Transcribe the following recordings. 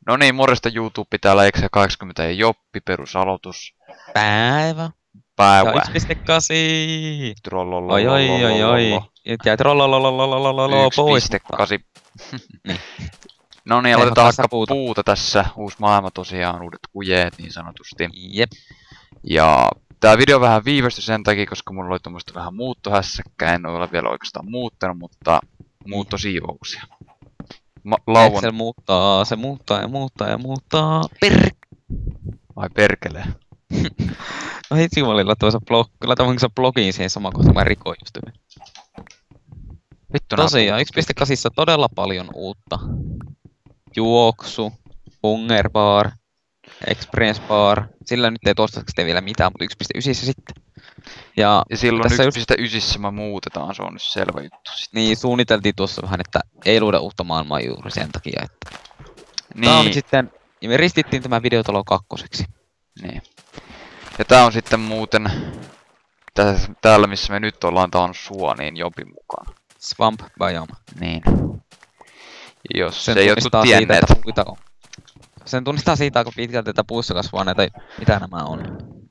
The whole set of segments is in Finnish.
No niin, morjesta YouTube, täällä Exe 80 ja Joppi, perusaloitus. Päivä. Päivä. Ja 1.8. Trollolololololololo. Nyt jäi trollololololololo pois. 1.8. Niin. No niin, Ei aloitetaan hakkaa hakka puuta. puuta tässä. Uusi maailma tosiaan, uudet kujeet niin sanotusti. Jep. Ja tää video vähän viivästyi sen takia, koska mulla oli tommoista vähän muuttohässäkkää. En ole vielä oikeastaan muuttanut, mutta muuttosiivouksia. Excel muuttaa, se muuttaa ja muuttaa ja muuttaa. Vai perkelee? No hitsi, mä olin laittamassa blogiin siihen samaan kohtaan, kun mä rikoin just hyvin. Vittu Tosiaan, 1.8 todella paljon uutta. Juoksu, Hunger Bar, Experience Bar. Sillä nyt ei toistaiseksi tee vielä mitään, mutta 1.9 sitten. Ja silloin tässä 1.9 me muutetaan, se on nyt selvä juttu sitten. niin, suunniteltiin tuossa vähän, että ei luoda uutta maailmaa juuri sen takia, että niin. Tää on nyt sitten, ja me ristittiin tämä videotalo kakkoseksi. Niin. Ja tää on sitten muuten, täällä missä me nyt ollaan, tää on suo, niin Jopin mukaan. Swamp Biome. Niin. Jos Sen ei jotkut tienneet. Sen tunnistaa siitä aika pitkälti, että puussa kasvaa näitä, mitä nämä on.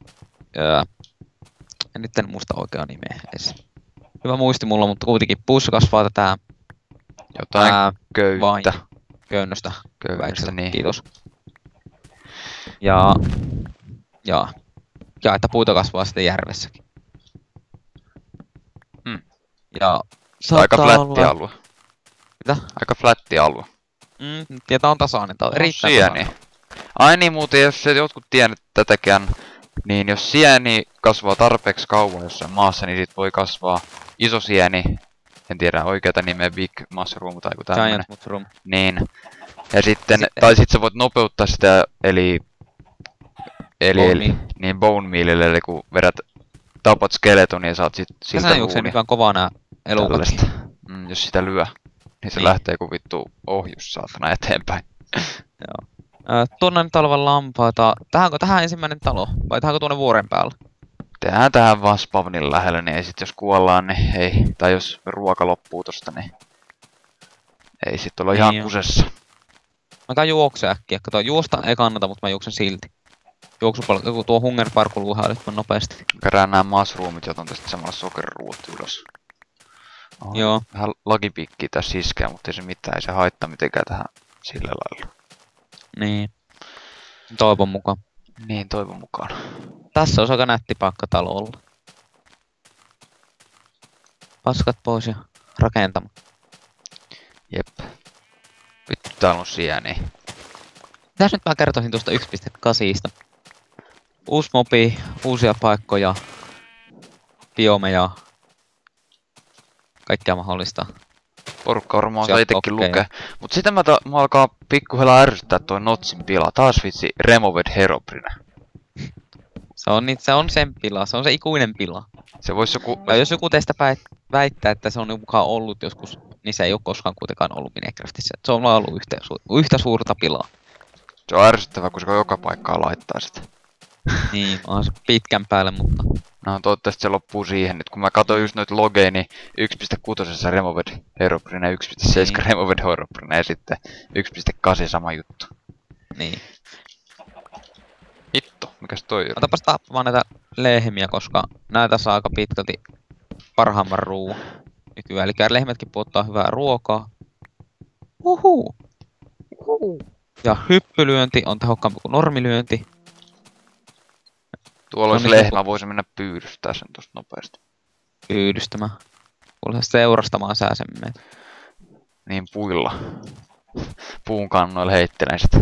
Ja nyt en muista oikeaa nimeä edes. Hyvä muisti mulla, mutta kuitenkin puussa kasvaa tätä Jotain köyttä. Köynnöstä. Köynnöstä, niin. Kiitos. Ja että puuta kasvaa sitten järvessäkin. Ja aika flätti alue. Mitä? Aika flätti alue. Ja tää on tasainen, tää on erittäin tasainen. Ai niin, muuten jos jotkut tiennyt tätäkään, niin jos sieni kasvaa tarpeeksi kauan jossain maassa, niin sit voi kasvaa iso sieni. En tiedä oikeata nimeä, Big Mushroom tai joku tämmönen. Giant Mushroom. Niin. Ja sitten, tai sit sä voit nopeuttaa sitä, eli niin bone mealille, eli kun tapat skeletonia ja saat siltä luunia. Tässä nykyään kovaa nää elukatkin. Jos sitä lyö, niin se lähtee kun vittu ohjus saatana eteenpäin. Joo. Tuonne nyt olevan lampaita. Tähänkö tähän ensimmäinen talo? Vai tähänkö tuonne vuoren päällä? Tehdään tähän vaan spawnin lähellä, niin ei sit jos kuollaan, niin ei. Tai jos ruoka loppuu tosta, niin ei sit olla ihan kusessa. Mä käyn juokse äkkiä. Kato, juosta ei kannata, mutta mä juoksen silti. Joku tuo Hunger Bar kuluu hälyttömän nopeasti. Kerään nää mushroomit ja otan tästä samalla sokeriruut ylös. Joo. Vähän lagipikkiä tässä iskee, mutta ei se mitään, ei se haittaa mitenkään tähän sillä lailla. Niin. Toivon mukaan. Niin, toivon mukaan. Tässä olisi aika nätti paikka talolla. Paskat pois ja rakentama. Jep. Vittu, täällä on sieniä. Mitäs nyt mä kertoisin tuosta 1.8. Uusi mobi, uusia paikkoja, biomeja, kaikkea mahdollista. Porukka varmaan saa itekin lukea. Mut sitä mä alkaa pikkuhiljaa ärsyttää toi Notsin pila. Taas vitsi Removed Herobrine. Se on sen pila, se on se ikuinen pila. Se vois joku... Ja jos joku teistä väittää, että se on mukaan ollut joskus, niin se ei ole koskaan kuitenkaan ollut Minecraftissa. Se on ollut yhtä suurta pilaa. Se on ärsyttävää, kun se joka paikkaa laittaa sitä. Niin, on se pitkän päälle, mutta... No toivottavasti se loppuu siihen. Nyt kun mä katsoin just noita logeja, niin 1.6 Removed Herobrine, 1.7 Removed Herobrine ja sitten 1.8 sama juttu. Niin. Hitto, mikäs toi on? Otapas tappamaan näitä lehmiä, koska näitä saa aika pitkälti parhaamman ruuan nykyään. Eli lehmätkin puottaa hyvää ruokaa. Uhu. Ja hyppylyönti on tehokkaampi kuin normilyönti. Tuolla olisi lehmä, voisi mennä pyydystää sen tosta nopeasti. Pyydystämään. Kuule seurastamaan sää sen meitä. Niin puilla. Puun kannoilla heittelen sitä.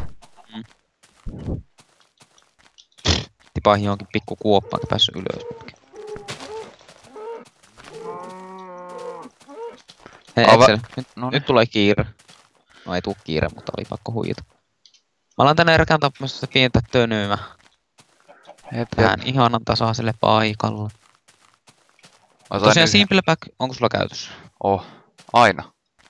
Tipaa johonkin pikku kuoppaan, että päässyt ylös. Hei Excel, nyt tulee kiire. No ei tuu kiire, mutta oli pakko huijata. Mä alan tänne erkään tappamassa pientä tönöä. Tähän ihanan tasaiselle paikalle. Tosiaan Simple Pack, onko sulla käytössä? Aina.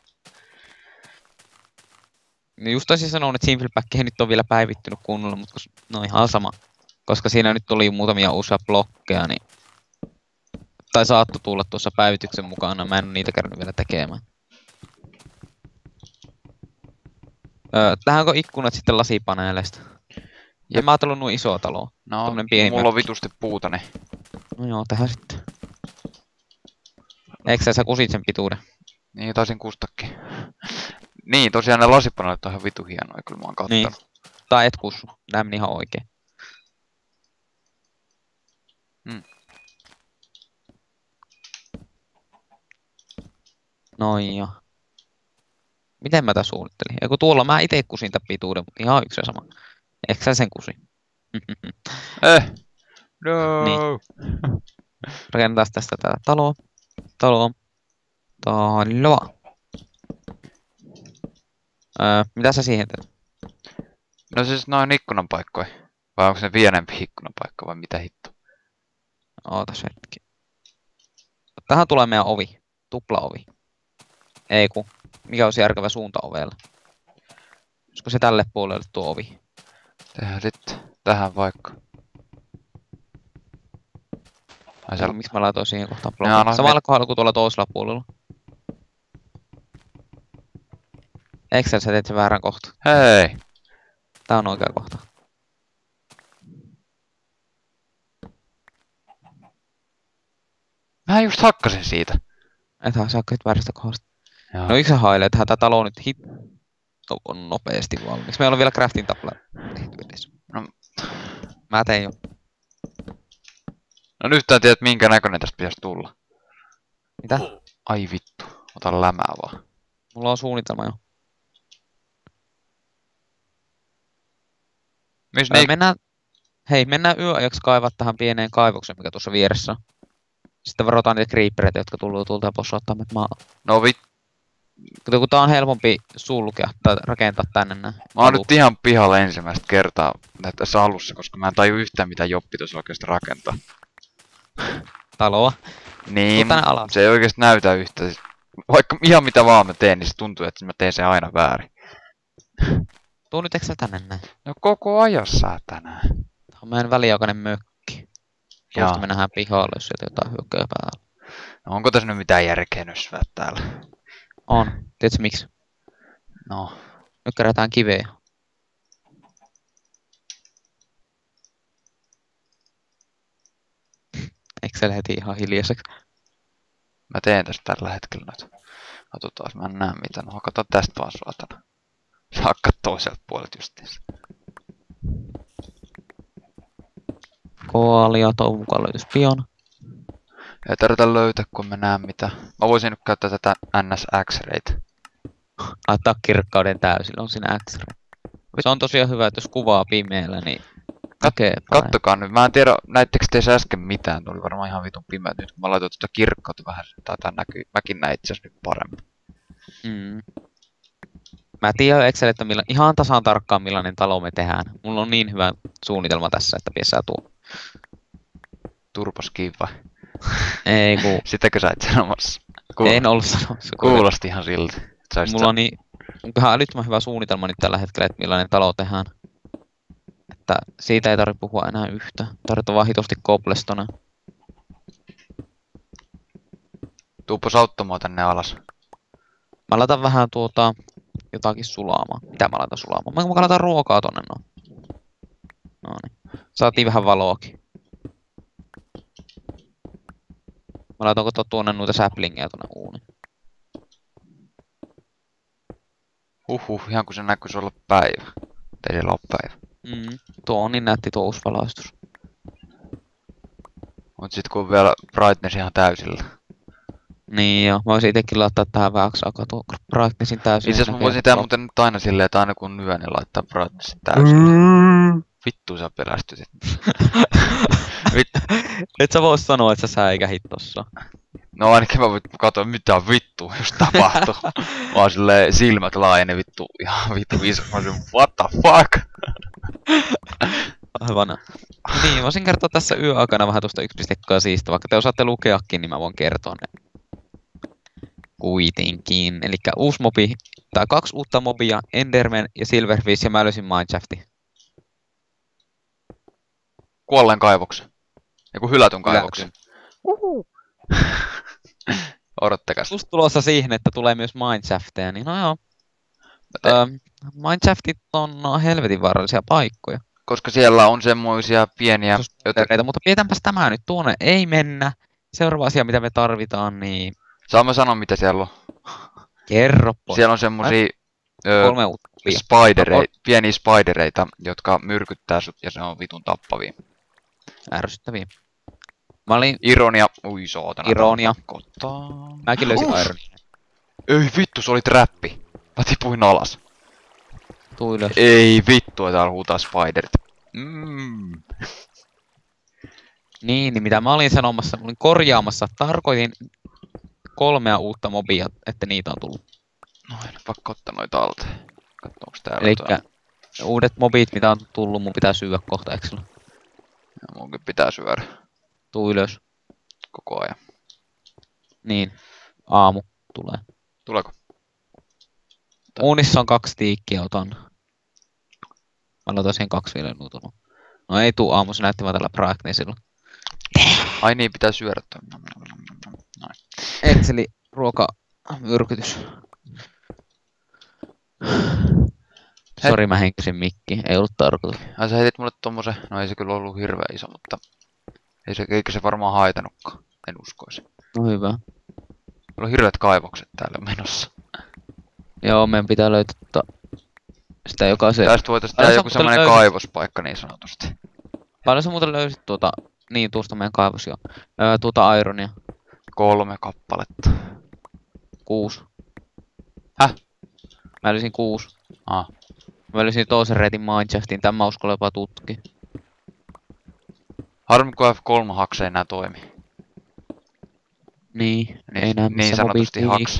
Just taisin sanoa, että Simple Pack ei nyt ole vielä päivittynyt kunnolla, mutta no ihan sama. Koska siinä nyt tuli muutamia uusia blokkeja, niin... Tai saattoi tulla tuossa päivityksen mukana, mä en ole niitä käynyt vielä tekemään. Tähänkö ikkunat sitten lasipaneeleista? En mä ajatellut nuo isoa taloa. No, mulla on vitusti puuta, niin. No joo, tähän sitten. Eikö sä kusit sen pituuden? Niin, taisin kustakin. Niin, tosiaan ne lasipaneelit on ihan vitu hienoja, kyllä mä oon kattonut. Niin. Tai et kussu. Nää meni ihan oikein. Noin jo. Miten mä tää suunnittelin? Eiku tuolla mä ite kusin tän pituuden, mutta ihan yksi ja sama. Eikö sä sen kusi? No. Niin. Rakennetaan tästä tää taloa. Taloa. Mitä sä siihen teet? No siis noin ikkunanpaikkoja. Vai onko se pienempi ikkunanpaikka vai mitä hitto? Ootas hetki. Tähän tulee meidän ovi. Tuplaovi. Ei ku. Mikä olisi järkevä suunta ovelle? Olisiko se tälle puolelle tuo ovi? Tehdään sitten tähän vaikka. Miksi mä laitoin siihen kohtaan blokin? No, samalla kohdalla kuin tuolla toisella puolella. Excel, sä teet sen väärän kohta. Hei! Tää on oikea kohta. Mä just hakkasin siitä. Ethän sä hakkasit väärästä kohdasta. Joo. No yksi hailee, että tää talo nyt on nopeasti valmiiksi. Meillä on vielä crafting tapla tehty edes. No. Mä tein jo. No nyt en tiedä, minkä näköinen tästä pitäisi tulla. Mitä? Ai vittu. Ota lämää vaan. Mulla on suunnitelma jo. Mennään yöajaksi kaivaa tähän pieneen kaivokseen, mikä tuossa vieressä on. Sitten varotaan niitä creepereitä, jotka tullut tuolta ja possauttaa meitä maa. No kun tää on helpompi sulkea tai rakentaa tänne näin. Mä oon nyt ihan pihalla ensimmäistä kertaa tässä alussa, koska mä en taju yhtään mitä Joppi tuossa oikeesti rakentaa. Taloa? Niin, se ei oikeesti näytä yhtä. Vaikka ihan mitä vaan mä teen, niin se tuntuu, että mä teen sen aina väärin. Tuu nyt eksä tänne näin? No koko ajassa tänään. Tää on meidän väliaikainen mökki. Tuosta me nähdään pihalle, jos sieltä jotain hyökkäjä päällä. No onko tässä nyt mitään järkeä nysvää täällä? On. Tiedätkö miksi? No. Nyt kerätään kiveä. Excel heti ihan hiljaiseksi. Mä teen tästä tällä hetkellä nyt. Katsotaan, mä en näe mitään. No hakataan tästä vaan suotana. Sä hakkaat toiselta puolelta justiinsa. Koalia, toivon mukaan löytyisi pian. Ei tarvita löytää, kun mä näen mitä. Mä voisin nyt käyttää tätä NS X-raytä. Laittaa kirkkauden täysillä, on siinä X-ray. Se on tosiaan hyvä, että jos kuvaa pimeällä, niin kattokaa nyt. Mä en tiedä, näittekö teissä äsken mitään. Tuli varmaan ihan vitun pimeä. Nyt kun mä laitoin tuota kirkkautta vähän, tää näkyy. Mäkin näin itse asiassa nyt paremmin. Mä tiedän Excel, että ihan tasan tarkkaan millainen talo me tehdään. Mulla on niin hyvä suunnitelma tässä, että piesää tuo. Turpaskiin vai? Ei ku... Sitäkö sä et sanomassa? En ollut sanomassa. Kuulosti ihan siltä. Mulla on niin ihan älyttömän hyvä suunnitelma nyt tällä hetkellä, että millainen talo tehdään. Että siitä ei tarvitse puhua enää yhtä. Tarvitaan vaan hitosti cobblestone. Tuupas auttamaan tänne alas. Mä laitan vähän jotakin sulaamaan. Mitä mä laitan sulaamaan? Mä laitan ruokaa tonne noin. Noniin. Saatiin vähän valoakin. Mä laitanko tuonne noita saplingeja tonne uuniin. Ihan kun se näkyisi olla päivä. Ei siellä ole päivä. Tuo on niin nätti tuo uusi valaistus. Mut sit kun on vielä brightness ihan täysillä. Niin joo, mä voisin itekin laittaa tähän vähäksi aikaa tuo brightnessin täysin. Itse asiassa mä voisin tehdä muuten nyt aina silleen, että aina kun on yö, niin laittaa brightnessin täysillä. Vittu sä pelästytit. Et sä vois sanoa, että sä säikähit tossa. No ainakin mä katsoin mitä vittu just tapahtuu. Mä oon silleen silmät laajeni vittu ihan vittu iso. Mä oon what the fuck? Aivan. Niin, voisin kertoa tässä yöaikana vähän tuosta 1.8, vaikka te osaatte lukeakin, niin mä voin kertoa ne. Kuitenkin. Elikkä uusi mobi, tai 2 uutta mobia, Enderman ja Silverfish, ja mä löysin Mineshaftin. Kuolleen kaivoksen. Eiku hylätyn kaivoksen. Odottakas. Just tulossa siihen, että tulee myös Mineshafteja, niin no joo. Mineshaftit on helvetin vaarallisia paikkoja. Koska siellä on semmoisia pieniä... Mutta pidetäänpäs tämä nyt tuonne. Ei mennä. Seuraava asia, mitä me tarvitaan, niin... Saan mä sanoa, mitä siellä on? Kerro pois. Siellä on semmosia... pieniä spidereita, jotka myrkyttää sut ja se on vitun tappavia. Ärsyttäviä. Mä olin... Ironia. Ui saatana. Ironia. Kottaa. Mäkin löysin ironia. Ei vittu, se oli trappi. Mä tipuin alas. Tuu ylös. Ei vittu, täällä huutaa spiderit. Niin mitä mä olin sanomassa, mä olin korjaamassa. Tarkoitin 3 uutta mobia, että niitä on tullut. Noin, pakko ottaa noita alta. Katso, onks täällä Elikkä uudet mobit, mitä on tullut, mun pitää syödä kohta, eikö sulla? Ja munkin pitää syödä. Tuu ylös. Koko ajan. Niin, aamu tulee. Tuleeko? Uunissa on 2 stiikkiä, otan. Mä aloitan siihen 2 vielä nuutunut. No ei tuu aamu, se näytti vaan tällä Brightnessilla. Ai niin, pitää syödä toi. Noin. Exceli, ruokamyrkytys. Sori, mä henkisin mikki, ei ollut tarkoitus. Ai sä heitit mulle tommosen, no ei se kyllä ollut hirveän iso, mutta eikä se varmaan haitanutkaan, en uskoisi. No hyvä. Meillä on hirveät kaivokset täällä menossa. Joo, meidän pitää löytää sitä jokaisen... Tästä voitais tehdä joku semmonen kaivospaikka niin sanotusti. Paljon sä muuten löysit niin tuosta meidän kaivos joo. Tuota ironia. 3 kappaletta. 6. Häh? Mä löysin 6. Mä löysin toisen reitin Mineshaftin, tämän mä uskon jopa tutki. Harmi kun F3-haks ei enää toimi. Niin, ei näe missä niin sanotusti haks.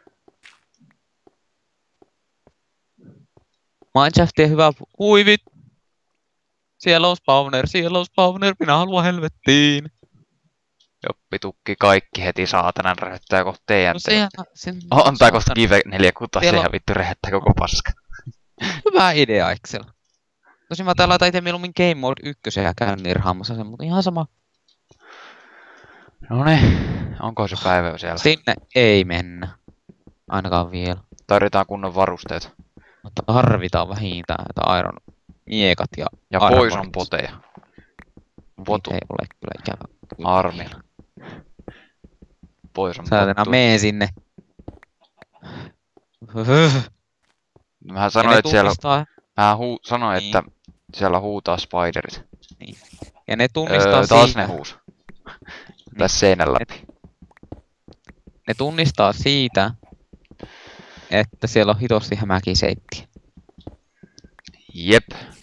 Mineshaftin hyvä... Hui vit! Siellä on spawner, minä haluan helvettiin. Joppi tukki kaikki heti saatanan räjättää kohta teidän. No antaa kohta kive 4 kutaseen ja vittu räjättää koko paska. Hyvä idea, Excel. Tosin mä täällä laitan ite mieluummin Game Mode 1 ja käyn nirhaamassa sen, mutta ihan sama. Noniin, onko se päivä jo siellä? Sinne ei mennä. Ainakaan vielä. Tarvitaan kunnon varusteet. Mutta tarvitaan vähintään, että iron miekat ja pois on poteja. Potu. Ei ole kyllä ikävä. Armi. Pois on Säätänä mee sinne. Mähän sanoin, että siellä... sanoin, että siellä huutaa spiderit. Niin. Ja ne tunnistaa taas siitä. ne huus. Tässä seinän läpi. Ne tunnistaa siitä, että siellä on hitosti hämäkiseittiä. Jep.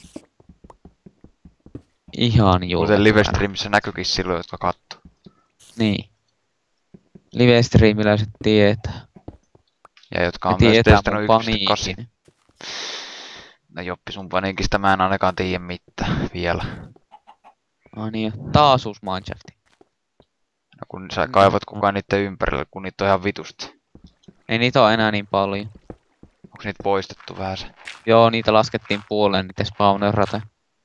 Ihan julma. Kuten livestreamissä näkyykin silloin, jotka kattoo. Niin. Livestreamiläiset tietää. Ja jotka on myös testannut 1.8. No Joppi, sun paniikista mä en ainakaan tiedä mitään vielä. No niin, taas uusi Mineshafti. No kun sä kaivat kukaan niitten ympärillä, kun niitä on ihan vitusti. Ei niitä ole enää niin paljon. Onks niitä poistettu vähän se? Joo, niitä laskettiin puoleen niitä spawner-rata.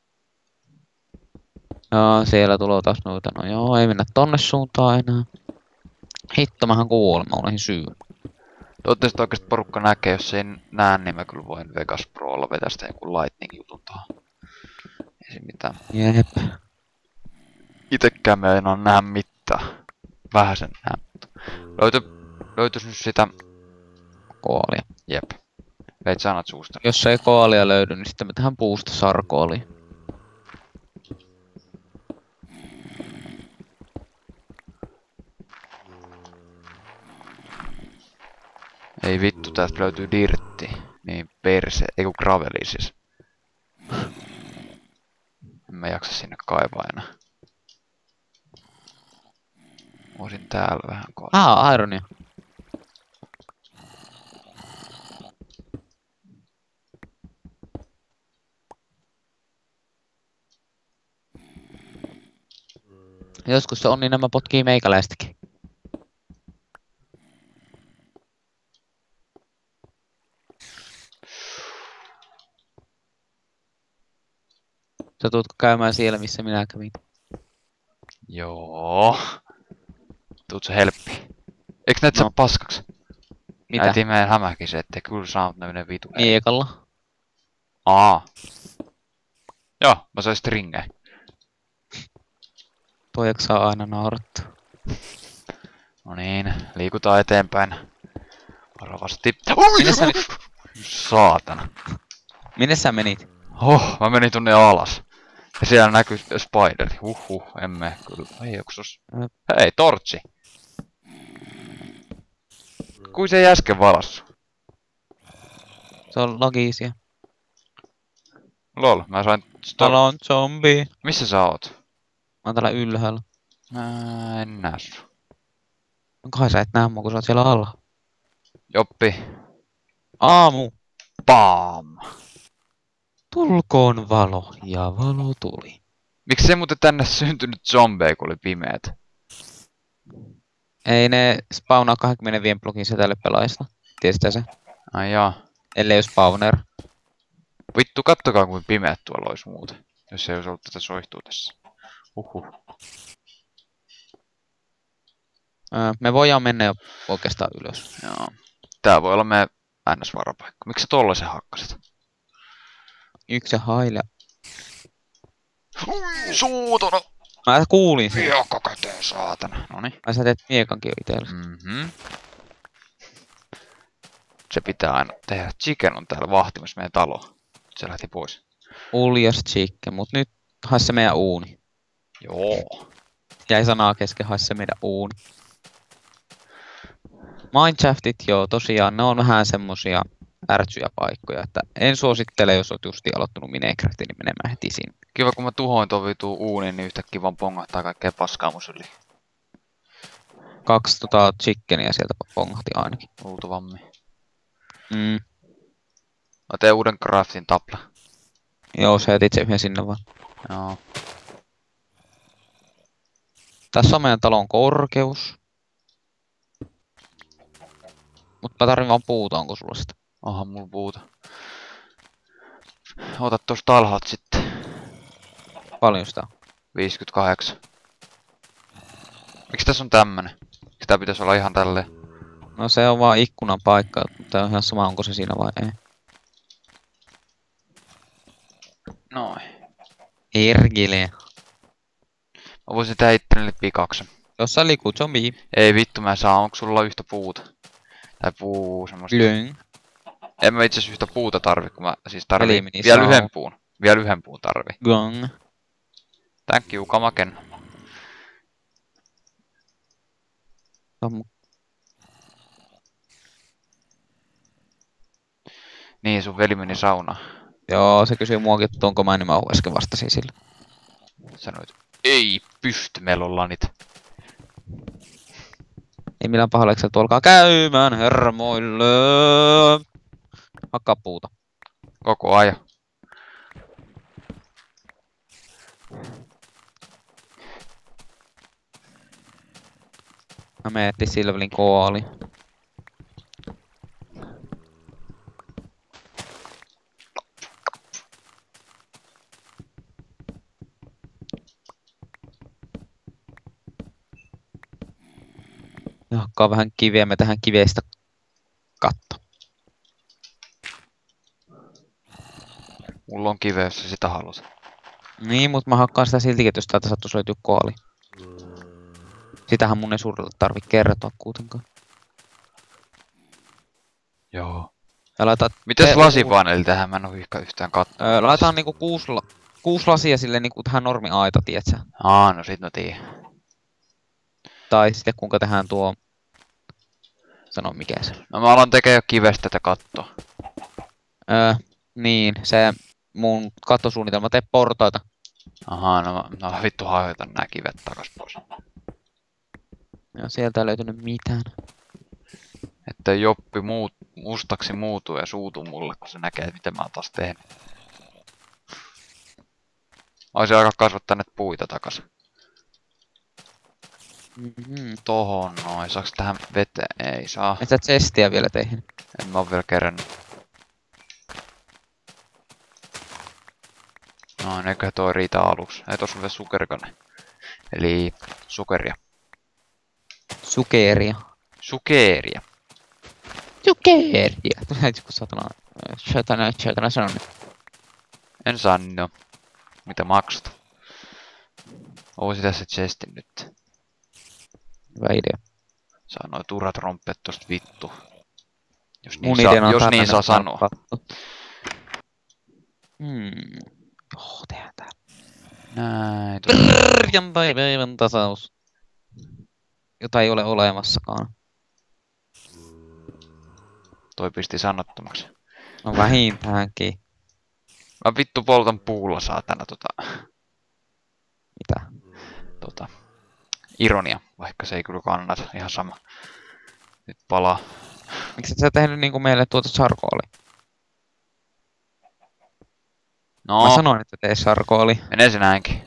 Joo, siellä tulee taas noita. No joo, ei mennä tonne suuntaan enää. Hitto, mähän kuolen, mä olen syy. Toivottavasti oikeesti porukka näkee, jos ei näe, niin mä kyllä voin Vegas Prolla vetästä jonkun lightning jutun tuohon. Ei siinä mitään. Jep. Itekään me ei enää näe mitään. Vähän sen näe, mutta... Löytyis nyt sitä... Koalia. Jep. Veit sanat suusta. Jos ei koalia löydy, niin sitten me tehdään puusta sarkoalia. Ei vittu, tästä löytyy dirtti. Niin perse, eiku graveli siis. En mä jaksa sinne kaivaa enää. Voisin täällä vähän kaivaa. Ironia. Joskus se on, niin nämä potkii meikäläistäkin. Sä tuutko käymään siellä, missä minä kävin? Joo. Tuut se helppi. Eiks näet sä paskaks? Mitä? Äiti meidän hämähkisi, ettei kyllä saanut näinen vitu. Miekalla. Joo, mä sain stringejä. Pojaksi saa aina naurattua. No niin, liikutaan eteenpäin. Varovasti. Minne sä, Saatana. minne sä menit? Mä menin tunne alas. Ja siellä näkyy spideri. Emme kyllä. Ei joksus. Hei, tortsi. Kui se ei äsken valassu? Se on logisia. Lol, mä sain... Täällä on zombi. Missä sä oot? Mä oon täällä ylhäällä. Mä en näe sua. Kai sä et näe mua, kun sä oot siellä alla. Joppi. Aamu. Paam. Tulkoon valo. Ja valo tuli. Miksi se muuten tänne syntynyt zombeja, kun oli pimeät? Ei ne spawnaa 25 blogin setälle pelaajista. Tiesitkö se? Ai jaa. Ellei ole spawner. Vittu, kattokaa kuin pimeät tuolla olisi muuten. Jos ei olisi ollut tätä soihtua tässä. Me voidaan mennä jo oikeastaan ylös. Joo. Tää voi olla meidän NS-varapaikka. Miksi sä tollasen hakkasit? Yksi haile. Suutuna! Mä kuulin sen. Joka käteen, saatana. Noniin. Ai sä teet miekankin itelles. Se pitää aina tehdä. Chicken on täällä vahtimassa meidän talo. Se lähti pois. Uljas chicken, mut nyt haisi se meidän uuni. Joo. Jäi sanaa kesken, haisi se meidän uuni. Mineshaftit, joo, tosiaan, ne on vähän semmosia ärtsyjä paikkoja, että en suosittele, jos oot justi aloittanut Minecraftin, niin menemään heti sinne. Kiva, kun mä tuhoin tuon vituun uunin, niin yhtäkkiä vaan pongahtaa kaikkea paskaa mun syliin. 2 chickenia sieltä pongahti ainakin. Luultavammin. Mä teen uuden craftin tapla. Joo, sä etit se yhden sinne vaan. Joo. Tässä on meidän talon korkeus. Mut mä tarvin vaan puuta, onko sulla sitä? Onhan mulla puuta. Ota tosta alhaat sitten. Paljon sitä on? 58. Miksi tässä on tämmönen? Miksi tää pitäisi olla ihan tälleen? No se on vaan ikkunan paikka, mutta on ihan sama onko se siinä vai ei. Noin. Ergile. Mä voisin tehdä itselleni pikaksen. Jossa liikkuu zombi. Ei vittu, mä saan. Onko sulla yhtä puuta? Tai puu semmoista. Lyng. En mä itse yhtä puuta tarvi, kun mä siis tarvin Elimini vielä saa. yhden puun. Vielä yhden puun tarvi. Gong. Thank you, Kamaken. Niin, sun veli meni saunaan. Joo, se kysyi muakin, että onko mä, niin mä äsken vastasin sille. Sanoit, ei pysty, meillä on lanit. Ei millään pahalla, eikö tuolkaa käymään hermoille. Hakkaa puuta. Koko ajan. Mä menetin Silvelin koali. Ja hakkaa vähän kiveä, me tähän kivestä katto. Mulla on kiveä, jos sä sitä haluat. Niin, mutta mä hakkaan sitä siltikin, että jos täältä sattuisi löytyä koali. Sitähän mun ei suurella tarvitse kertoa kuitenkaan. Joo. Ja laitat... Mites lasipaneeli tähän? Mä en oo yhtään kattonut. Laitetaan niinku 6 lasia sille niinku tähän normi-aita, tietsä? No sit mä tiedän. Tai sitten kuinka tehdään tuo... Sano mikä se. No mä alan tekee jo kivestä tätä kattoa. Niin, se mun kattosuunnitelma, tee portaita. Ahaa, no vittu hajotan nää kivet takas pois. Ja sieltä ei löytynyt mitään. Että Joppi mustaksi muutuu ja suutuu mulle, kun se näkee, mitä mä oon taas tehnyt. Oisin aika kasvattaa näitä puita takas. Tohon noin. Saaks tähän veteen? Ei saa. Et sä chestiä vielä tehnyt? En mä oo vielä kerännyt. Noin, eiköhän toi riitä aluksi. Ei tossa on vielä sukerikone. Eli sukeria. Sukeeria. Sukeeria. Keeriä. Tulee kun satana. Shatana sanon. En sano. Mitä maksat? Oisi tässä chestin nyt. Hyvä idea. Saa noi turhat rompet tosta vittu. Jos Mun niin, jos niin saa sanoa. Joo, tehdään tää. Näin. Perjantai-päivän tasaus. Jota ei ole olemassakaan. Toi pisti sanottomaksi. No vähintäänkin. Mä vittu poltan puulla saatana Mitä? Ironia, vaikka se ei kyllä kannata. Ihan sama. Nyt palaa. Miksi et sä tehnyt niinku meille tuota charcoalia? No. Mä sanoin, että tee charcoalia. Menee se näinkin.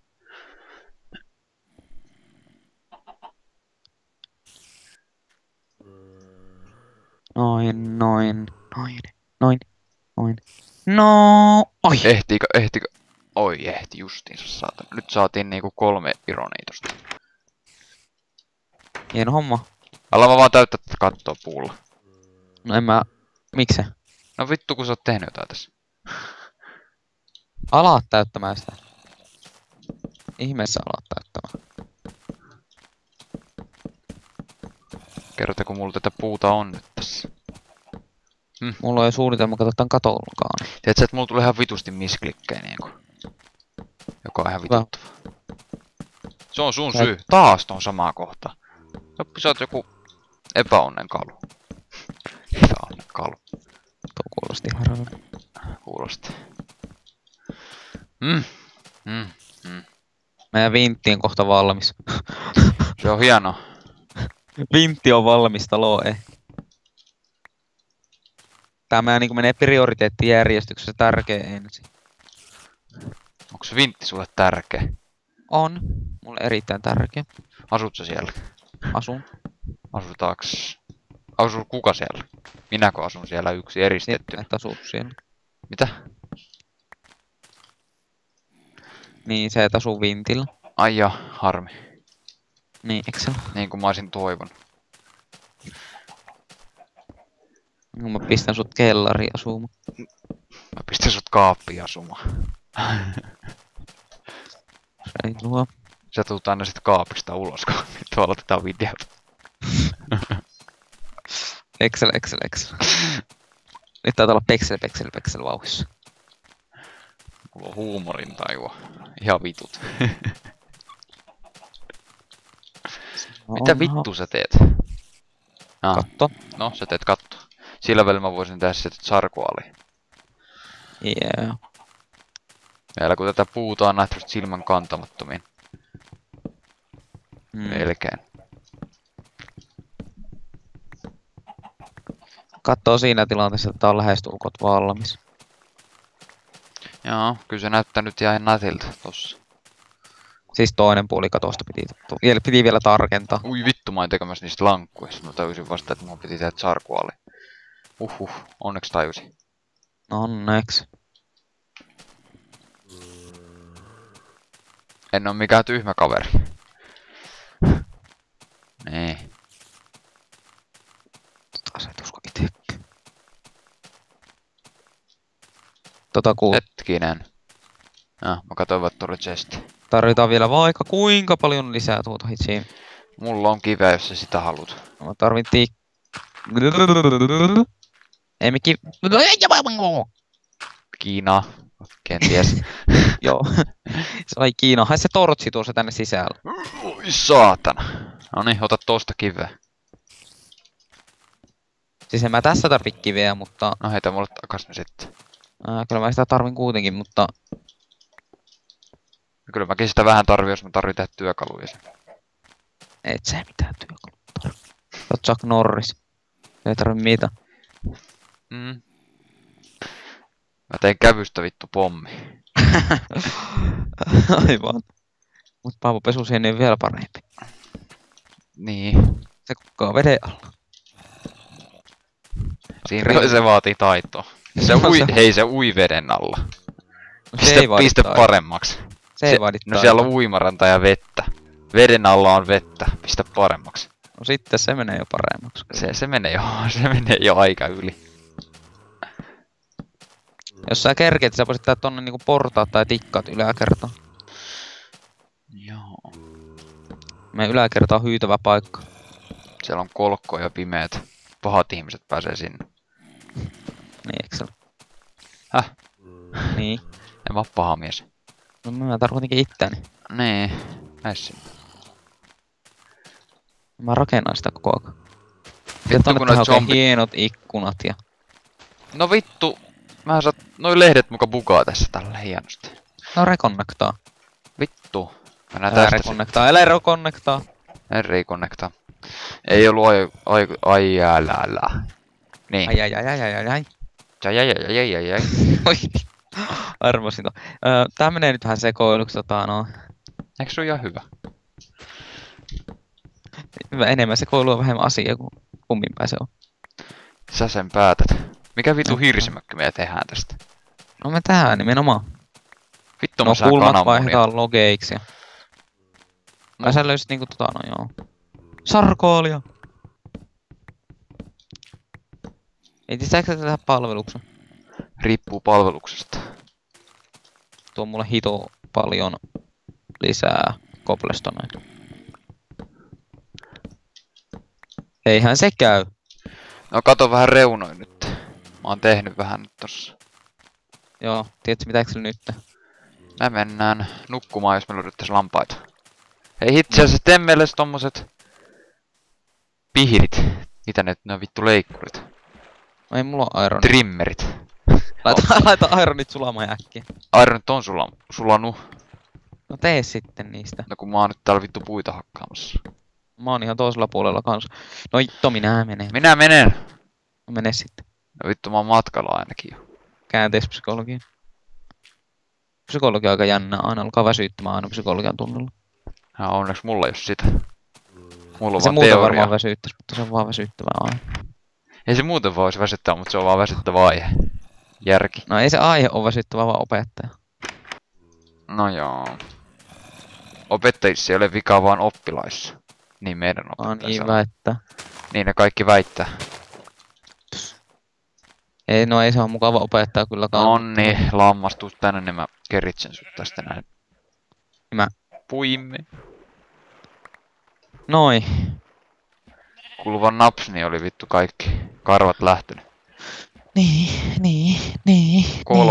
Noin. No. Oi! Ehtiikö? Oi, ehti justiinsa saatana. Nyt saatiin niinku 3 ironia tosta. Hieno homma. Älä vaan täyttää tätä kattoa puulla. No en mä... Mikse? No vittu kun sä oot tehnyt jotain tässä. Alaat täyttämään sitä. Ihmeessä alaat täyttämään. Kerrotko mulla tätä puuta on nyt tässä? Mulla on jo suunnitelma katsoa tän katolkaan. Tiedätkö, että mulla tulee ihan vitusti misklikkejä niinku. Joka on ihan vituttava. Se on sun syy. Taas ton samaa kohtaa. Sä oot joku epäonnen kalu. Epäonnen kalu. Tuo kuulosti harvemmin. Kuulosti. Meidän vintti on kohta valmis. Se on hieno. Vintti on valmis, talo ei. Tää niinku menee prioriteettijärjestyksessä tärkeä ensin. Onko se vintti sulle tärkeä? On. Mulle erittäin tärkeä. Asut sä siellä? Asun. Asuu kuka siellä? Minäkö asun siellä yksi eristetty? Et asuu siellä. Mitä? Niin, se et asuu vintillä. Ai ja, harmi. Niin, eikö se? Niin kuin mä olisin toivonut. No, mä pistän sut kellariin asumaan. Mä pistän sut kaappiin asumaan. Reilua. Sä tulet aina sit kaapista ulos, kun nyt aloitetaan videota. Excel. Nyt taitaa olla peksel vauhissa. Mulla on huumorintajua. Ihan vitut. Mitä vittu sä teet? Katto. No, sä teet katto. Sillä välillä mä voisin tehdä sitä charcoalia. Yeah. Meillä kun tätä puuta on nähty silmän kantamattomiin. Melkein. Kattoo siinä tilanteessa, että tää on lähestulkoon valmis. Joo, kyllä se näyttää nyt ihan nätiltä tossa. Siis toinen puoli katosta piti vielä tarkentaa. Ui vittu, mä oon tekemässä niistä lankkuista. Mä tajusin vasta, että mun piti tehdä charcoalia. Onneksi tajusin. Onneksi. En oo mikään tyhmä kaveri. Nee. Asetusko itse. Hetkinen. Mä katsoin vaan tuolla chesti. Tarvitaan vielä vaikka kuinka paljon lisää tuota hitsiä. Mulla on kiveä, jos sä sitä haluat. Mä tarvittiin... Kiina. Kenties. Joo. Se oli Kiina. Hae se tortsi tuossa tänne sisällä. Oi saatana. Noniin, ota tosta kiveä. Siis en mä tässä tarvi kiveä, mutta... No heitä mulle takas ne sitten. Kyllä mä sitä tarvin kuitenkin, mutta... Kyllä mäkin sitä vähän tarvin, jos mä tarvin tehdä työkaluja. Et sä mitään työkaluja tarvi. Sä oot Chuck Norris. Ei tarvi mitään. Mä tein kävystä vittu pommi. Aivan. Mut paavupesusieni on vielä parempi. Niin. Se kukkaa veden alla. Siinä se vaatii taitoa. Se ui veden alla. No, piste paremmaksi. Se ei vaadi no siellä on uimaranta ja vettä. Veden alla on vettä. Pistä paremmaksi. No sitten se menee jo paremmaksi. Se menee jo, se menee jo aika yli. Jos sä kerkeet, sä voisit tehdä tonne niinku portaat tai tikkaat yläkertaan. Joo. Meidän yläkerta on hyytävä paikka. Siellä on kolkko ja pimeät. Pahat ihmiset pääsee sinne. Niin, eikö se ole? Häh? Niin. En mä oo paha mies. No mä tarkoitinkin itteeni. Niin. Mene sinne. Mä rakennan sitä koko ajan. Vittu kun noit zombit... hienot ikkunat ja... No vittu. Mä saat noi lehdet muka bugaa tässä tällä hienosti. No reconnectaa. Vittu. Mä näen Älä tästä reconnectaa, älä reconnectaa. En reconnectaa. Ei ollu ai älä. Niin. Ai. Ai. Oi. Arvasin ton. Tää menee nyt vähän sekoiluksi Eikö se oo ihan hyvä? Enemmän sekoilua, vähemmän asiaa kuin kummin päin se on. Sä sen päätät. Mikä vitu hirsimökkö me tehdään tästä? No me tehdään nimenomaan. Vittu No mä saan kulmat kananmunia. vaihdetaan logeiksi ja... No sä löysit niinku joo. Sarkoolia! Ei tiedätkö tehdä palveluksen? Riippuu palveluksesta. Tuo mulle hito paljon lisää cobblestoneita. Eihän se käy. No kato vähän reunoin nyt. Mä oon tehnyt vähän nyt tossa. Joo, tiedätkö mitä eikö nyt? Me mennään nukkumaan, jos me löydettäis lampaita. Hei itse asiassa temmeles tommoset... pihirit. Mitä ne on vittu leikkurit? No ei mulla on ironit. Trimmerit. Laita ironit sulamaan äkkiä. Ironit on sulanut. No tee sitten niistä. No kun mä oon nyt täällä vittu puita hakkaamassa. Mä oon ihan toisella puolella kanssa. No itto, minä menen. Minä menen! No mene sitten. No vittu mä oon matkalla ainakin jo. Käänteispsykologia. Psykologia on aika jännää. Aina alkaa väsyttämään aina psykologian tunnilla. Ja onneksi mulla ei oo sitä. Mulla on Se vaan muuten teoria. varmaan väsyttäis, mutta se on vaan väsyttävää aina. Ei se muuten voisi väsyttää, mutta se on vaan väsyttävä aihe. Järki. No ei se aihe ole väsyttävä, vaan opettaja. No joo. Opettajissa ei ole vikaa vaan oppilaissa. Niin meidän opettajissa Niin väittää. Niin ne kaikki väittää. Ei, no ei se on mukava opettaja kylläkaan. Nonni, lammastus tänne, niin mä keritsen sut tästä näin. Mä. Puimme. Noi. Kuluvan napsni oli vittu kaikki karvat lähtenyt. Niin.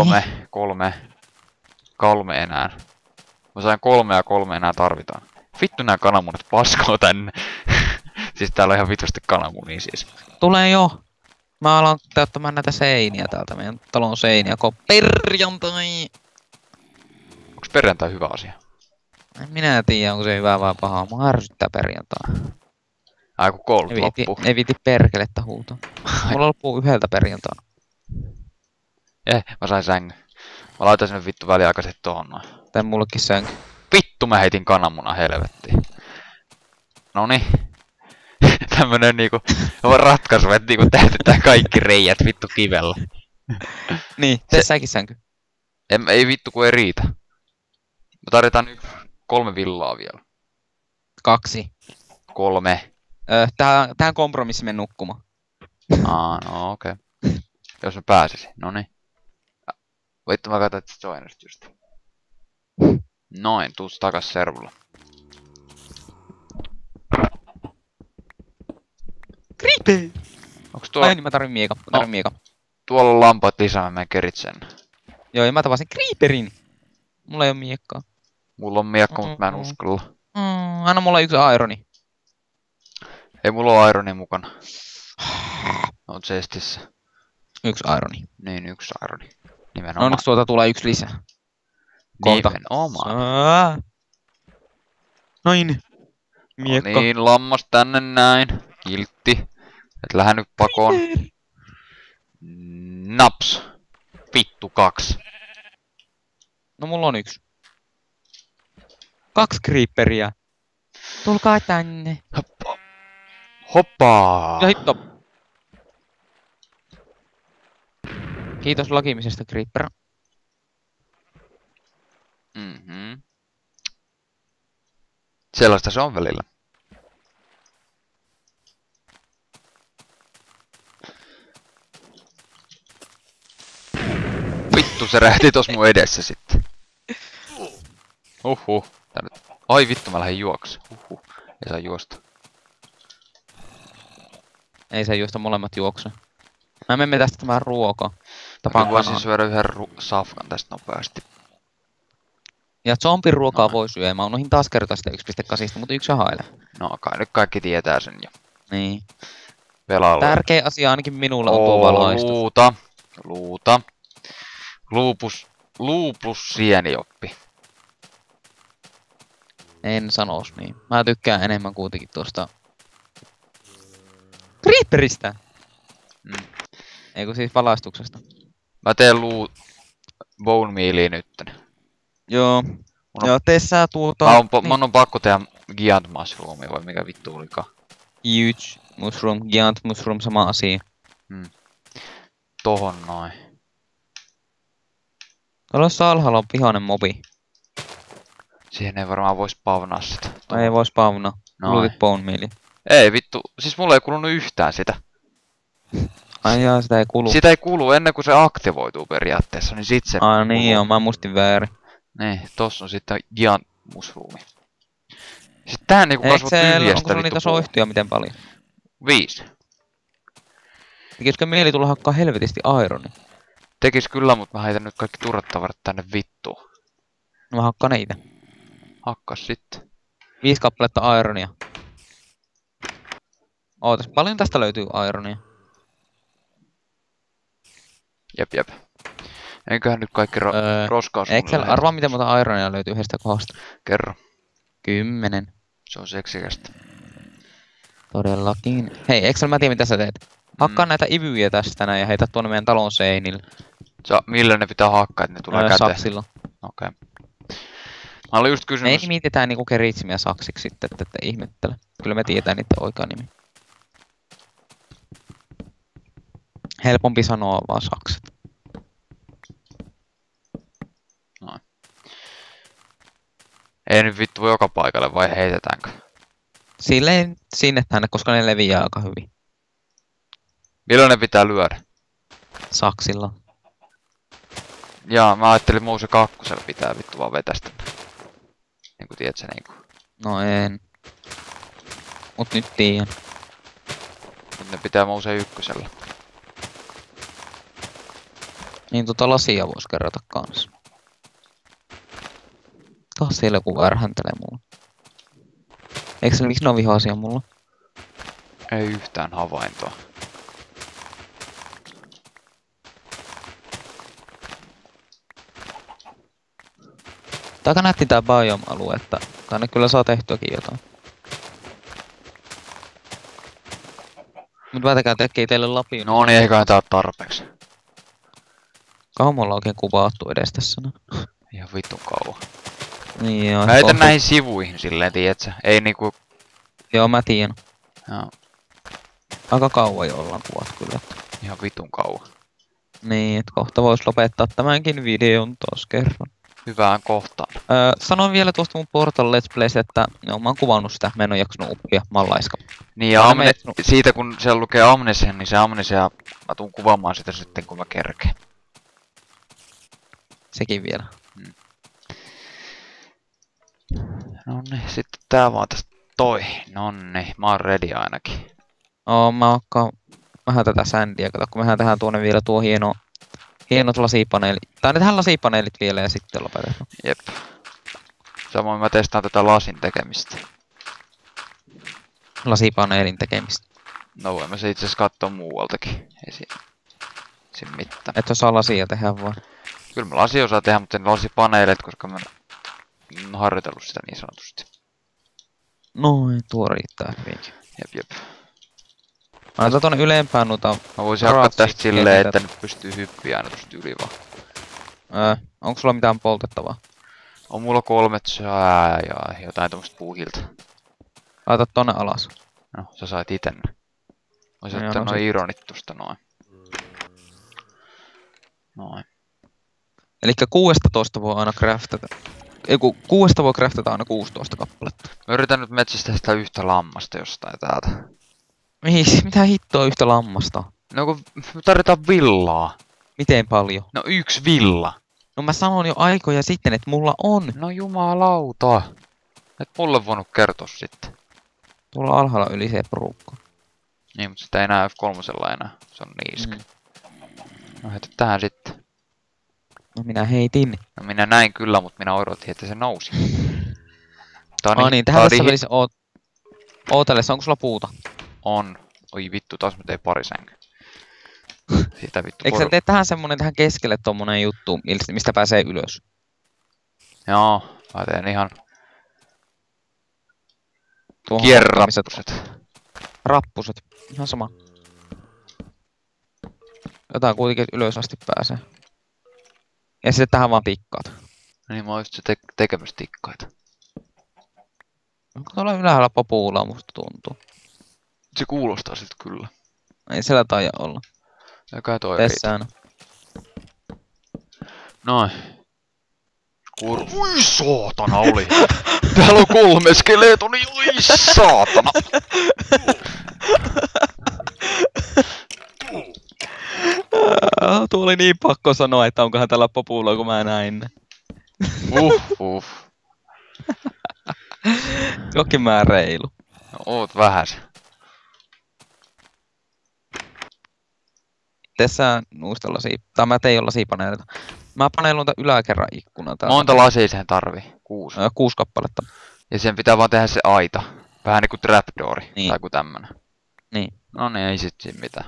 Kolme enää. Mä sain 3 ja 3 enää tarvitaan. Vittu nää kananmunat paskoo tänne. Siis täällä on ihan vitusti kananmunia siis. Tulee jo. Mä alan täyttämään näitä seiniä täältä. Meidän talon seiniä, kun perjantai. Onks perjantai hyvä asia? En minä tiedä, onko se hyvä vai pahaa. Mua ärsyttää perjantai. Ai kun koulut loppuu. Ei viti perkelettä huutaa. Mulla loppuu yhdeltä perjantaina. Mä sain sängyn. Mä laitan sinne vittu väliaikaiset tohon noin. Tän mullekin sänky. Vittu mä heitin kananmunan helvettiin. Noni. Tämmönen niinku ratkaisu, että niinku täytetään kaikki reijät vittu kivellä. Niin, tee säkin sänky. Ei vittu kun ei riitä. Me tarvitaan 3 villaa vielä. 2. 3. Tähän kompromissi menen nukkumaan. No okei. Jos mä pääsisin, noni. Vittu mä katsoin, että se on just. Noin, tuus takas servulla. Creepy! Onks tuolla... Ai niin, mä tarvin mieka. Tuolla on lampaat lisää, mä menen keritsen. Joo, ja mä tavasin creeperin. Mulla ei oo miekkaa. Mulla on miekka, mutta mä en uskalla. Anna mulla 1 ironi. Ei mulla oo ironi mukana. On chestissä. 1 ironi. Niin, 1 ironi. No Nimenomaan. onneksi tuolta tulee 1 lisää. Kohta. Nimenomaan. Noin. Miekka. No niin, lammas tänne näin. Kiltti. Et lähde nyt pakoon. Naps. Vittu 2. No mulla on 1. 2 creeperiä. Tulkaa tänne. Hoppaa. Ja hitto. Kiitos lakimisesta, creeper. Sellaista se on välillä. vittu se räjähti tos mun edessä sitten. Tänne. Ai vittu mä lähdin juokse. Ei saa juosta. Ei saa juosta, molemmat juokse. Mä menen tästä tämän ruokaa. Mä voisin syödä yhden safkan tästä nopeasti. Ja zombin ruokaa voi syödä. Mä unohdin taas kertoa sitä 1.8, mutta yksi haile. No kai nyt kaikki tietää sen jo. Niin. Pelalla. Tärkeä asia ainakin minulla on tuo valaistus. Luuta. Luupus sienioppi. En sanois niin. Mä tykkään enemmän kuitenkin tuosta Creeperistä. Ei kun siis valaistuksesta. Mä teen bone mealia nytten. Joo. Joo, tee sä tuota... Mun on pakko tehdä giant mushroomi, vai mikä vittu olikaan. Huge mushroom, giant mushroom, sama asia. Tohon noin. Tuolla alhaalla on vihainen mobi. Siihen ei varmaan vois spawnaa sitä. Ei vois spawnaa. Kulutit bone mealia. Ei vittu, siis mulla ei kulunut yhtään sitä. Ai jaa, sitä ei kulu. Sitä ei kulu ennen kuin se aktivoituu periaatteessa, niin sit se niin joo, mä muistin väärin. Niin, tossa on sitten giant mushroomi. Siis tää niinku kasvot tyhjästä. Onko sulla niitä soihtuja miten paljon? 5. Tekisikö mieli tulla hakkaa helvetisti ironia? Tekis kyllä, mut mä heitän nyt kaikki turrattavarat tänne vittuun. No mä hakkaan niitä. Hakkas sitten. 5 kappaletta ironia. Ootas, paljon tästä löytyy ironia? Jep. Eiköhän nyt kaikki roskaa sun Excel, arvaa miten monta ironia löytyy yhdestä kohdasta. Kerro. 10. Se on seksikästä. Todellakin. Hei, Excel, mä tiedän mitä sä teet. Hakkaa näitä ivyjä tästä näin ja heitä tuonne meidän talon seinille. Millä ne pitää hakkaa, että ne tulee käteen? Saksilla. Okei. Mä olin just kysymys... Me ei nimitetään niinku keritsimiä saksiksi sitten, että ihmettele. Kyllä me tietää niitä oikea nimi. Helpompi sanoa vaan sakset. Noin. Ei nyt vittu joka paikalle vai heitetäänkö? Silleen sinne tänne, koska ne leviää aika hyvin. Milloin ne pitää lyödä? Saksilla. Jaa, mä ajattelin Mouse 2 pitää vittu vaan vetästä. Niinku tiedät sä niinku. No en. Mut nyt tiedän. Nyt ne pitää Mouse 1. Niin lasia vois kerrata kans. Taas siellä joku värhäntelee mulla. Eikö se miksi ne on vihaisia mulla? Ei yhtään havaintoa. Aika nätti tää biome-alue, että tänne kyllä saa tehtyäkin jotain. Mut väitäkää tekee teille Lapin. No niin, eiköhän tää oo tarpeeksi. Kauan mulla oikein kuvattu edes tässä. Ihan vitun kauan. Niin joo. Mä heitän näihin sivuihin silleen, tiiätsä? Ei niinku... Joo, mä tiedän. Joo. Aika kauan jo ollaan kuvattu kyllä. Ihan vitun kauan. Niin, et kohta vois lopettaa tämänkin videon taas kerran. Hyvään kohtaan. Sanoin vielä tuosta mun Portal Let's Playstä, että no, mä oon kuvannut sitä, mä en oo jaksanut oppia, mä oon laiska. Niin ja siitä kun siellä lukee Amnesia, niin se Amnesia, mä tuun kuvaamaan sitä sitten kun mä kerkeen. Sekin vielä. Nonni, sitten tää vaan tästä toi. Nonni, mä oon ready ainakin. Mä hakkaan vähän tätä sändiä, kato kun mehän tehdään tuonne vielä tuo hienot lasipaneelit. Tai ne tehdään lasipaneelit vielä ja sitten lopetetaan. Jep. Samoin mä testaan tätä lasin tekemistä. Lasipaneelin tekemistä. No voimme se itse asiassa katsoa muualtakin. Ei siinä mitään. Et osaa lasia tehdä vaan. Kyllä mä lasia osaa tehdä, mutta en lasipaneelit, koska mä en harjoitellut sitä niin sanotusti. Noin, tuo riittää hyvinkin. Jep. Mä laitan tonne ylempään noita... Mä voisin hakkaa tästä silleen, että nyt pystyy hyppiä aina tosta yli vaan. Onko sulla mitään poltettavaa? On mulla 3 sää ja jotain tommoista puuhilta. Laita tonne alas. No, sä sait ite ne. Voisin ottaa no noin ironit tosta noin. Noin. Elikkä 16 voi aina craftata. Ei kun 6 voi craftata aina 16 kappaletta. Mä yritän nyt metsästää sitä yhtä lammasta jostain täältä. Mitä hittoa yhtä lammasta? No kun me tarvitaan villaa. Miten paljon? No 1 villa. No mä sanoin jo aikoja sitten, että mulla on. No jumalauta. Et mulle voinut kertoa sitten. Tuolla alhaalla yli se porukka. Niin, mutta sitä ei näe F3 enää. Se on niiska. No heitä tähän sitten. No minä heitin. No minä näin kyllä, mutta minä odotin, että se nousi. Niin, tähän tässä välissä ootellessa. Onko sulla puuta? On. Oi vittu, taas mä tein pari sänkyä. Siitä vittu. Eikö sä tee tähän semmonen tähän keskelle tommonen juttu, mistä pääsee ylös? Joo, mä teen ihan kierrappuset. Rappuset, ihan sama. Jotain kuitenkin ylös asti pääsee. Ja sitten tähän vaan tikkaat. Niin mä oon just se tekemässä tikkaita. Onko tuolla ylhäällä popuulaa musta tuntuu? Se kuulostaa siltä kyllä. Ei siellä taida olla. Eikä toi riitä. Noin. Ui saatana oli! Täällä on 3 skeletonia, oi saatana! Tuo oli niin pakko sanoa, että onkohan tällä popuulaa, kun mä näin ne. Jokin mä reilu. No, oot vähäs. Tässä nuustella tai mä tein jolla siipaneelta. Mä paneelun tän yläkerran ikkunan täältä. Monta lasia siihen tarvii? 6. 6 kappaletta. Ja sen pitää vaan tehdä se aita. Vähän niinku trapdoori. Niin. Tai ku tämmönen. Niin. No niin, ei sit siinä mitään.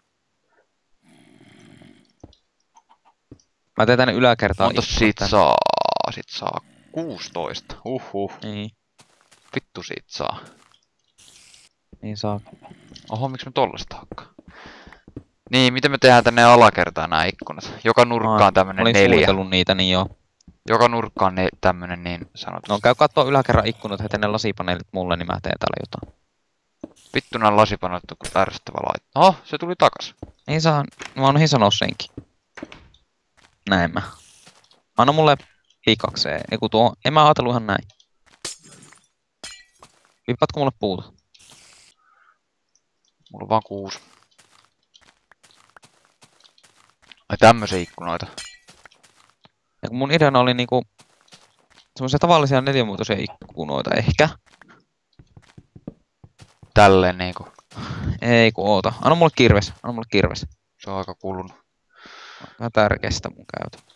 Mä teen tänne yläkertaan. Monta siitä saa? Sit saa 16. Niin. Vittu siitä saa. Niin saa. Oho, miksi mä tollasta hakkaan? Niin, miten me tehdään tänne alakertaan nää ikkunat? Joka nurkkaan tämmönen 4. Olin suunnitellut niitä, niin joo. Joka nurkkaan tämmönen niin sanotusti. No käy kattoo yläkerran ikkunat, heti ne lasipaneelit mulle, niin mä teen täällä jotain. Vittu nää lasipaneelit on kun ärsyttävä laittaa. Oho, se tuli takas. Niin saa, mä oon sanoa senkin. Näin mä. Anna mulle pikakseen. Eiku tuo, en mä ajatellut ihan näin. Viippaatko mulle puuta? Mulla on vaan 6. Ai tämmösiä ikkunoita. Ja kun mun ideana oli niinku semmoisia tavallisia 4-muotoisia ikkunoita ehkä. Tälleen niinku. Ei kun oota. Anna mulle kirves. Anna mulle kirves. Se on aika kulunut. Vähän tärkeästä mun käytö.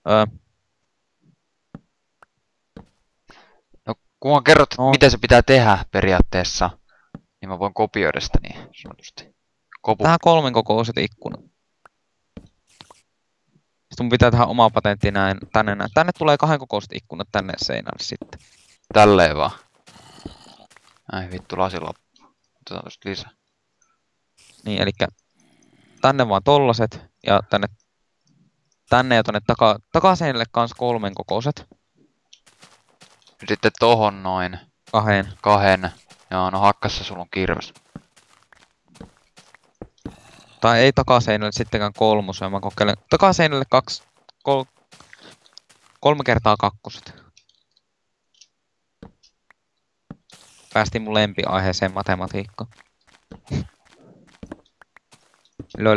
No kunhan kerrot, mitä se pitää tehdä periaatteessa, niin mä voin kopioida sitä niin sanotusti. Tähän 3 kokoiset ikkunat. Sitten mun pitää tehdä oma patentti näin, tänne näin. Tänne tulee 2 kokoiset ikkunat tänne seinälle sitten. Tälleen vaan. Ai vittu, lasilappu. Otetaan tosta lisää. Niin, elikkä tänne vaan tollaset ja tänne ja tonne takaseinälle kans 3 kokoiset. Sitten tohon noin. 2. Joo, no hakkassa sulla on kirves. Tai ei takaseinälle sittenkään 3, mä kokeilen. Takaseinälle 3 kertaa 2. Päästiin mun lempiaiheeseen matematiikkaan. Lol.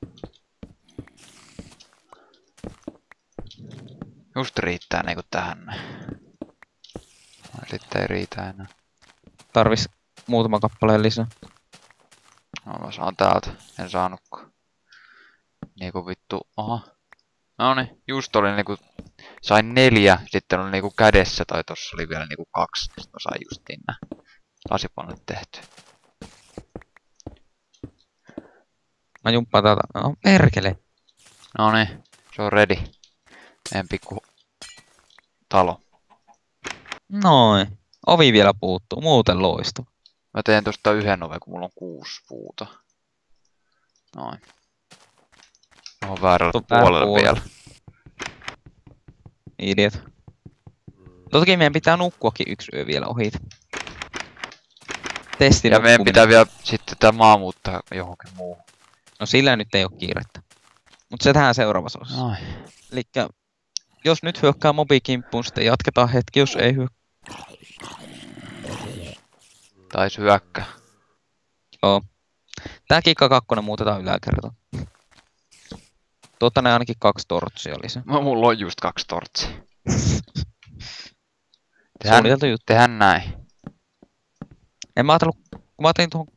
Just riittää niinku tähän. Sitten ei riitä enää. Tarvis muutama kappaleen lisää. No mä saan täältä. En saanutkaan. Niinku vittu. Oha. Noniin. Just oli niinku. Sain 4. Sitten oli niinku kädessä. Tai tossa oli vielä niinku 2. Sitten mä sain justiin nää lasipaneet tehty. Mä jumppaan täältä. No perkele. Noniin. Se on ready. Meidän pikku talo. Noin. Ovi vielä puuttuu. Muuten loistu. Mä teen tosta 1 oven, kun mulla on 6 puuta. Noin. Oon väärällä puolella vielä. Idiot. Toki meidän pitää nukkuakin 1 yö vielä ohi. Testi. Ja meidän pitää vielä sitten tää maa muuttaa johonkin muuhun. No sillä nyt ei oo kiirettä. Mut se tähän seuraavassa osassa. Noin. Elikkä jos nyt hyökkää mobikimppuun, sitten jatketaan hetki, jos ei hyökkää. Tais hyökkää. Joo. Tää kikka 2 muutetaan yläkertaan. Ne ainakin 2 tortsia oli se. No, mulla on just 2 tortsia. Suunniteltu juttu. Tehän näin. En mä ajatellut, kun mä ajattelin tuohon...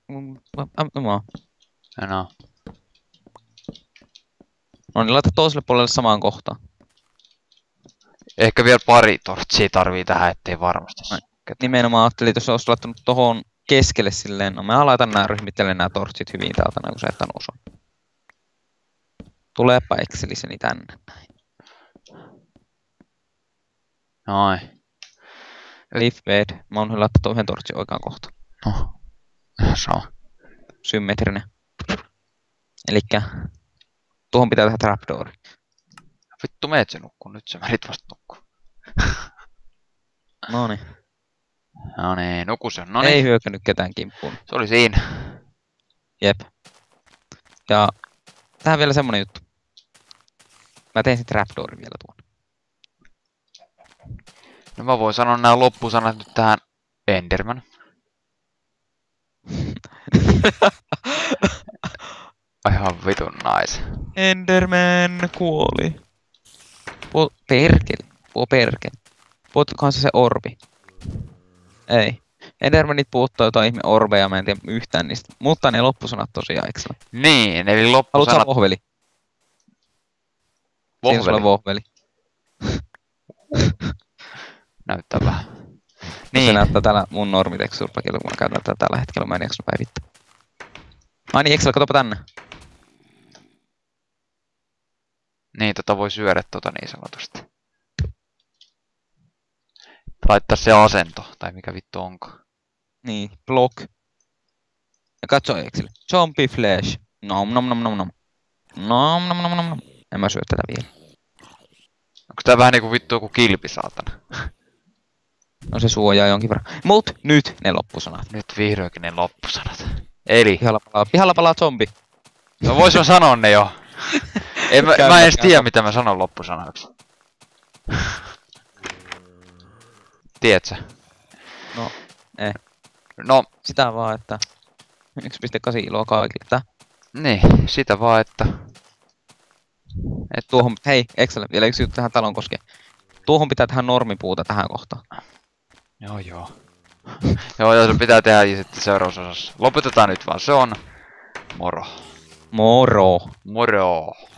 No. No niin, laita toiselle puolelle samaan kohtaan. Ehkä vielä pari tortsia tarvii tähän, ettei varmasti. Nimenomaan ajattelin, että jos olisi laittanut tohon keskelle silleen, no mä laitan nää ryhmittelen nää tortsit hyvin täältä, kun sä et osaa. Tuleepa Exceliseni tänne. Noin. Leaf bed. Mä oon laittaa tuon yhden tortsin oikeaan kohtaan. No. Sama. Symmetrinen. Elikkä tuohon pitää tehdä trapdoori. Vittu meet se nukkuu, nyt sä menit vasta nukkuu. Noniin. Noniin, nuku se on, noniin. Ei hyökännyt ketään kimppuun. Se oli siinä. Jep. Ja tähän vielä semmonen juttu. Mä tein sen trapdoorin vielä tuon. No mä voin sanoa nää loppusanat nyt tähän Enderman. Ihan vitun nais. Enderman kuoli. Perkele. Perkele. Puhutkohan se orbi? Ei. Endermanit puhuttaa jotain ihme orbeja, mä en tiedä yhtään niistä. Mutta ne loppusanat tosiaan, eikö se? Niin, eli loppusanat... Haluatko sä vohveli? Vohveli? Siinä vohveli. Näyttää vähän. Niin. Se näyttää täällä mun normitekstuuripakilla, kun mä käytän tätä tällä hetkellä, mä en jaksa päivittää. Ai niin, Excel, katsopa tänne. Niin, voi syödä niin sanotusti. Laittaa se asento, tai mikä vittu onko. Niin, block. Ja katso Excel. Zombie flesh. Nom nom nom nom nom. Nom nom nom nom nom. En mä syö tätä vielä. Onko tää vähän niinku vittu joku kilpi, saatana? No se suojaa jonkin verran. Mut nyt ne loppusanat. Nyt vihdoinkin ne loppusanat. Eli... Pihalla palaa zombi. No vois mä sanoa ne jo. Mä en edes tiedä mitä mä sanon loppusanaksi. Tiedätkö? No, ei. No. Sitä vaan, että 1,8 iloa kaikille tää. Niin, sitä vaan, että... Tuohon, hei, Excel, vielä yksi juttu tähän talon koskee. Tuohon pitää tehdä normipuuta tähän kohtaan. Joo. Joo, se pitää tehdä sitten seuraavassa osassa. Lopetetaan nyt vaan, se on... Moro. Moro. Moro.